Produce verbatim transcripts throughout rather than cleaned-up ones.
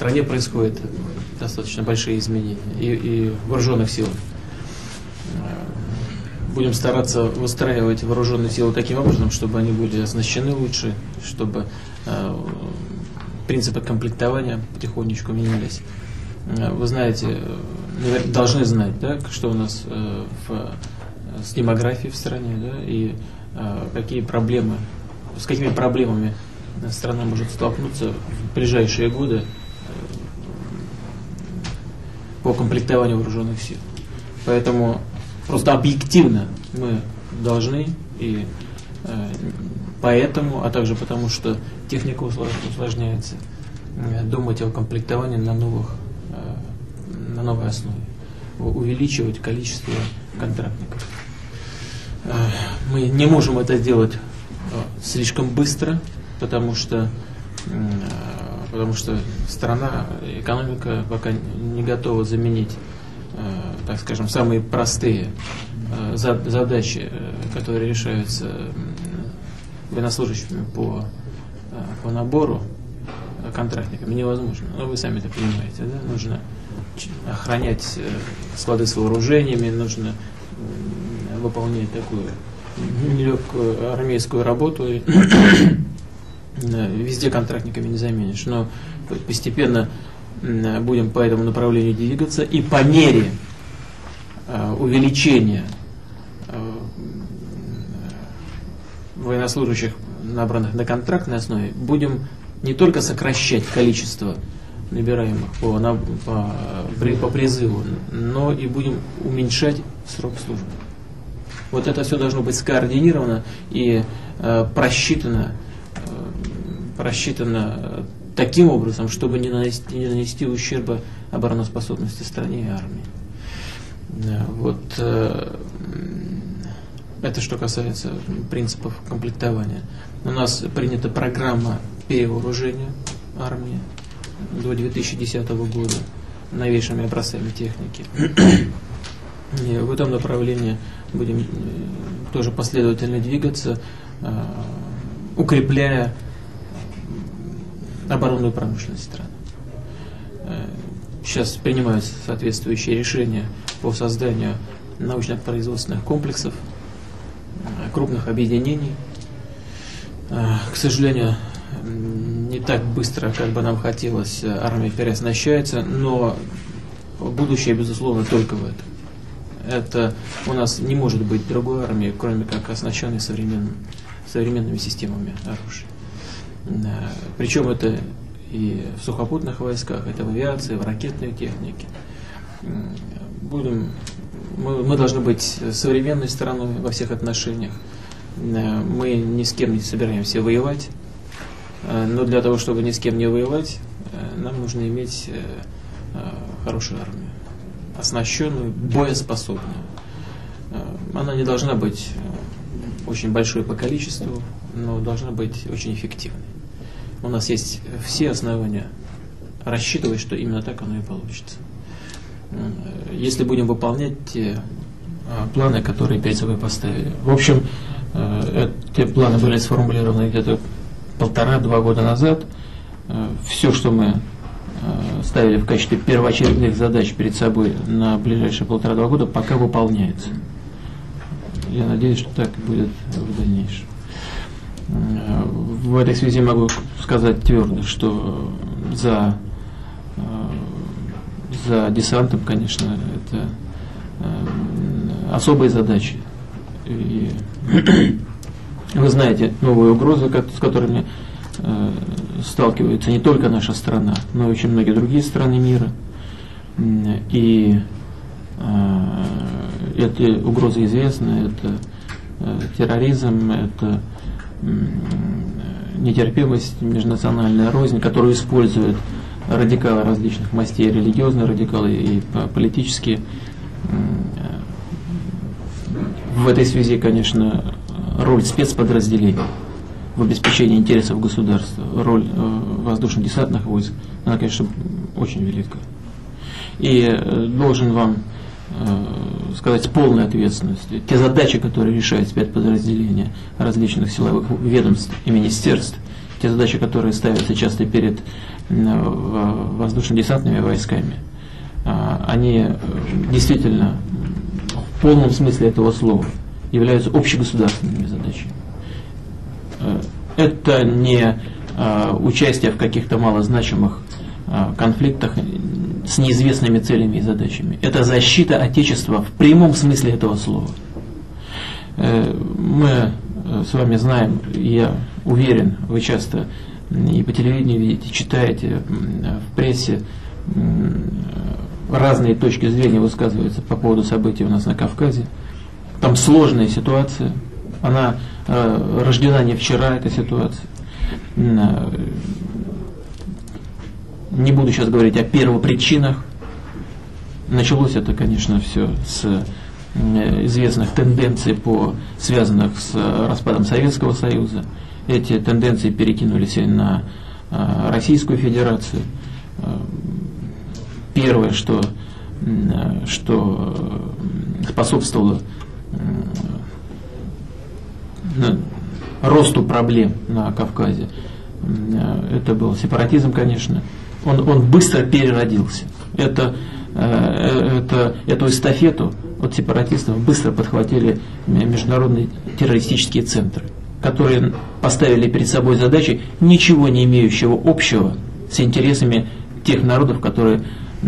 стране происходят достаточно большие изменения и, и в вооруженных силах. Будем стараться выстраивать вооруженные силы таким образом, чтобы они были оснащены лучше, чтобы э, принципы комплектования потихонечку менялись. Вы знаете, должны знать, да, что у нас э, в, с демографией в стране, да, и э, какие проблемы, с какими проблемами страна может столкнуться в ближайшие годы э, по комплектованию вооруженных сил. Поэтому просто объективно мы должны, и э, поэтому, а также потому, что техника усложняется, э, думать о комплектовании на новых на новой основе, увеличивать количество контрактников. Мы не можем это сделать слишком быстро, потому что, потому что страна, экономика пока не готова заменить, так скажем, самые простые задачи, которые решаются военнослужащими по, по набору контрактниками, невозможно. Но вы сами это понимаете, да? Нужно охранять склады с вооружениями, нужно выполнять такую нелегкую армейскую работу. Везде контрактниками не заменишь, но постепенно будем по этому направлению двигаться, и по мере увеличения военнослужащих, набранных на контрактной основе, будем не только сокращать количество набираемых по, на, по, при, по призыву, но и будем уменьшать срок службы. Вот это все должно быть скоординировано и э, просчитано, э, просчитано таким образом, чтобы не нанести, не нанести ущерба обороноспособности стране и армии. Да, вот, э, это что касается принципов комплектования. У нас принята программа перевооружения армии до две тысячи десятого года новейшими образцами техники. И в этом направлении будем тоже последовательно двигаться, укрепляя оборонную промышленность страны. Сейчас принимаются соответствующие решения по созданию научно-производственных комплексов, крупных объединений. К сожалению, не так быстро, как бы нам хотелось, армия переоснащается, но будущее, безусловно, только в этом. Это у нас не может быть другой армии, кроме как оснащенной современным, современными системами оружия. Причем это и в сухопутных войсках, это в авиации, в ракетной технике. Будем, мы, мы должны быть современной страной во всех отношениях. Мы ни с кем не собираемся воевать, но для того, чтобы ни с кем не воевать, нам нужно иметь хорошую армию, оснащенную, боеспособную. Она не должна быть очень большой по количеству, но должна быть очень эффективной. У нас есть все основания рассчитывать, что именно так оно и получится. Если будем выполнять те планы, которые перед собой поставили. В общем, эти планы были сформулированы где-то полтора-два года назад. Все, что мы ставили в качестве первоочередных задач перед собой на ближайшие полтора-два года, пока выполняется. Я надеюсь, что так и будет в дальнейшем. В этой связи могу сказать твердо, что за, за десантом, конечно, это особые задачи. И вы знаете новые угрозы, с которыми сталкивается не только наша страна, но и очень многие другие страны мира. И эти угрозы известны, это терроризм, это нетерпимость, межнациональная рознь, которую используют радикалы различных мастей, религиозные радикалы и политические. В этой связи, конечно, роль спецподразделений в обеспечении интересов государства, роль воздушно-десантных войск, она, конечно, очень велика. И должен вам сказать с полной ответственностью, те задачи, которые решают спецподразделения различных силовых ведомств и министерств, те задачи, которые ставятся часто перед воздушно-десантными войсками, они действительно в полном смысле этого слова являются общегосударственными задачами. Это не участие в каких-то малозначимых конфликтах с неизвестными целями и задачами. Это защита Отечества в прямом смысле этого слова. Мы с вами знаем, я уверен, вы часто и по телевидению видите, читаете в прессе, разные точки зрения высказываются по поводу событий у нас на Кавказе. Там сложная ситуация, она э, рождена не вчера, эта ситуация. Не буду сейчас говорить о первопричинах. Началось это, конечно, все с известных тенденций, по, связанных с распадом Советского Союза. Эти тенденции перекинулись на Российскую Федерацию. Первое, что, что способствовало росту проблем на Кавказе, это был сепаратизм, конечно. Он, он быстро переродился. Это, это, эту эстафету от сепаратистов быстро подхватили международные террористические центры, которые поставили перед собой задачи, ничего не имеющего общего с интересами тех народов, которые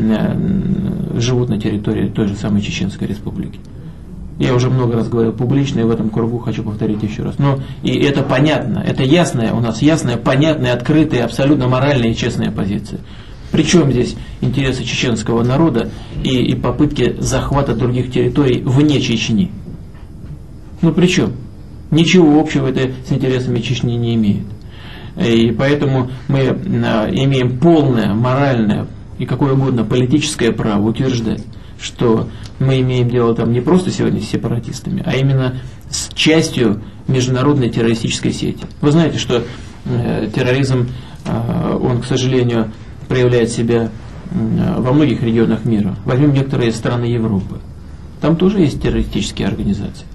живут на территории той же самой Чеченской Республики. Я уже много раз говорил публично, и в этом кругу хочу повторить еще раз. Но и это понятно, это ясная, у нас ясная, понятная, открытая, абсолютно моральная и честная позиция. Причем здесь интересы чеченского народа и, и попытки захвата других территорий вне Чечни? Ну при чем? Ничего общего это с интересами Чечни не имеет. И поэтому мы имеем полное, моральное и какое угодно политическое право утверждать, что мы имеем дело там не просто сегодня с сепаратистами, а именно с частью международной террористической сети. Вы знаете, что э, терроризм, э, он, к сожалению, проявляет себя э, во многих регионах мира. Возьмем некоторые страны Европы. Там тоже есть террористические организации.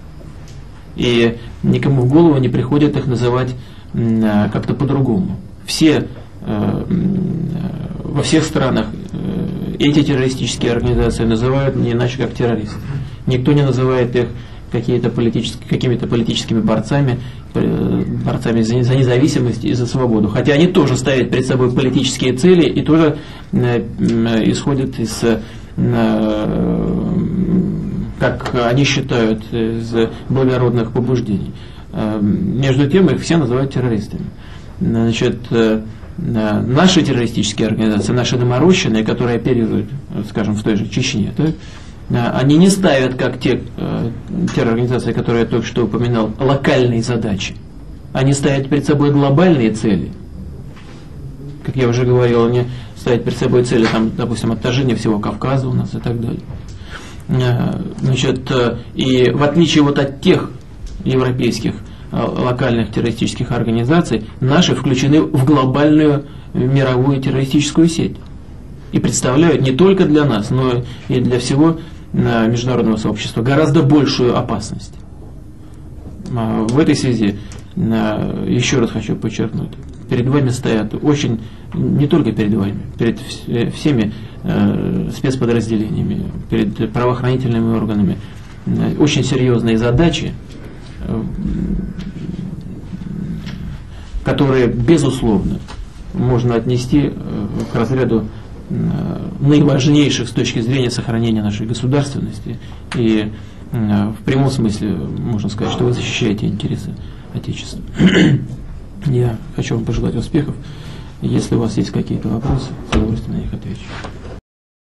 И никому в голову не приходит их называть э, как-то по-другому. Все, э, во всех странах э, эти террористические организации называют не иначе как террористы. Никто не называет их какие-то политические, какими-то политическими борцами, борцами за, за независимость и за свободу. Хотя они тоже ставят перед собой политические цели и тоже э, э, исходят из, э, как они считают, из благородных побуждений. Э, между тем их все называют террористами. Значит, э, наши террористические организации, наши доморощенные, которые оперируют, скажем, в той же Чечне, да, они не ставят, как те террорганизации, которые я только что упоминал, локальные задачи. Они ставят перед собой глобальные цели. Как я уже говорил, они ставят перед собой цели, там, допустим, отторжения всего Кавказа у нас и так далее. Значит, и в отличие вот от тех европейских локальных террористических организаций, наши включены в глобальную мировую террористическую сеть и представляют не только для нас, но и для всего международного сообщества гораздо большую опасность. В этой связи еще раз хочу подчеркнуть, перед вами стоят очень, не только перед вами, перед всеми спецподразделениями, перед правоохранительными органами очень серьезные задачи, которые, безусловно, можно отнести к разряду наиважнейших с точки зрения сохранения нашей государственности. И в прямом смысле можно сказать, что вы защищаете интересы Отечества. Я хочу вам пожелать успехов. Если у вас есть какие-то вопросы, с удовольствием на них отвечу.